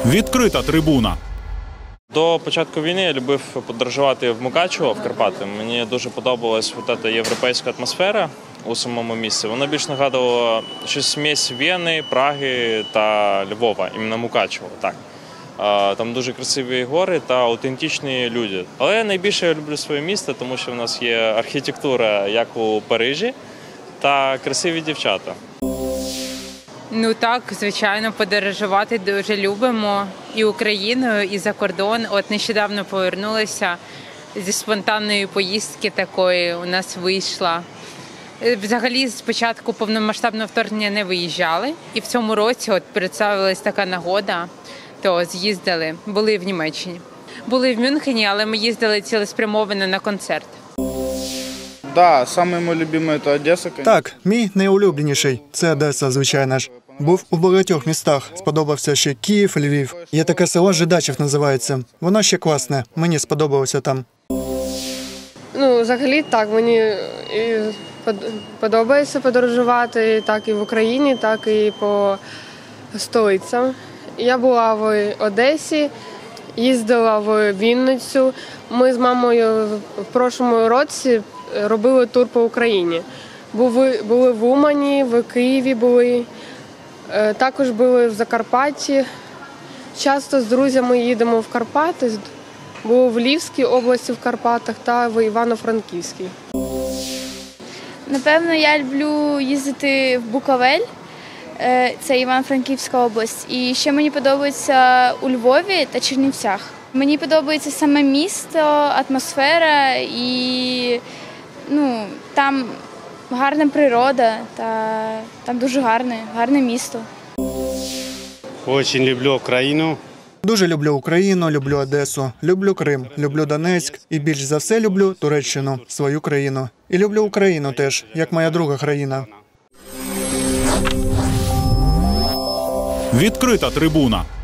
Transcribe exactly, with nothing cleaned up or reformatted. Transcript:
Відкрита трибуна. До початку війни я любив подорожувати в Мукачево, в Карпати. Мені дуже подобалась ця європейська атмосфера у самому місці. Вона більш нагадувала щось смесь Вени, Праги та Львова, іменно Мукачево. Так. Там дуже красиві гори та аутентичні люди. Але найбільше я люблю своє місто, тому що в нас є архітектура, як у Парижі, та красиві дівчата. Ну так, звичайно, подорожувати дуже любимо і Україною, і за кордон. От нещодавно повернулася зі спонтанної поїздки такої, у нас вийшла. Взагалі, з початку повномасштабного вторгнення не виїжджали. І в цьому році от представилась така нагода, то з'їздили, були в Німеччині. Були в Мюнхені, але ми їздили цілеспрямовано на концерт. Да, самый мой любимый – это Одесса. Так, мій найулюбленіший – це Одеса, звичайно ж. Був у багатьох містах, сподобався ще Київ, Львів. Є таке село Жидачів називається. Воно ще класне, мені сподобалося там. Ну, взагалі так, мені і подобається подорожувати так і в Україні, так і по столицям. Я була в Одесі, їздила в Вінницю. Ми з мамою в прошлому році робили тур по Україні. Були, були в Умані, в Києві були, також були в Закарпатті. Часто з друзями їдемо в Карпати, були в Львівській області, в Карпатах та в Івано-Франківській. Напевно, я люблю їздити в Буковель, це Івано-Франківська область. І ще мені подобається у Львові та Чернівцях. Мені подобається саме місто, атмосфера і ну, там гарна природа, та там дуже гарне, гарне місто. Дуже люблю Україну. Дуже люблю Україну, люблю Одесу, люблю Крим, люблю Донецьк і більш за все люблю Туреччину, свою країну. І люблю Україну теж, як моя друга країна. Відкрита трибуна.